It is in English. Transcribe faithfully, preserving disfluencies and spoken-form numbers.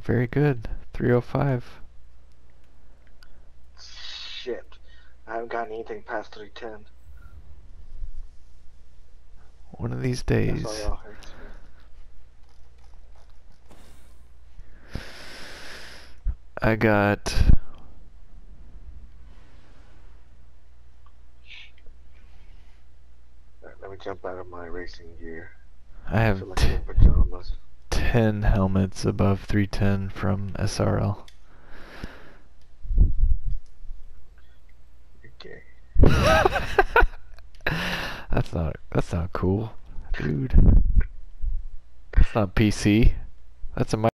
very good. three oh five. Shit. I haven't gotten anything past three ten. One of these S days. R L hurts me. I got Alright, let me jump out of my racing gear. I I have feel like I'm in pajamas. ten helmets above three ten from S R L. Okay. That's not that's not cool, dude. That's not P C. That's a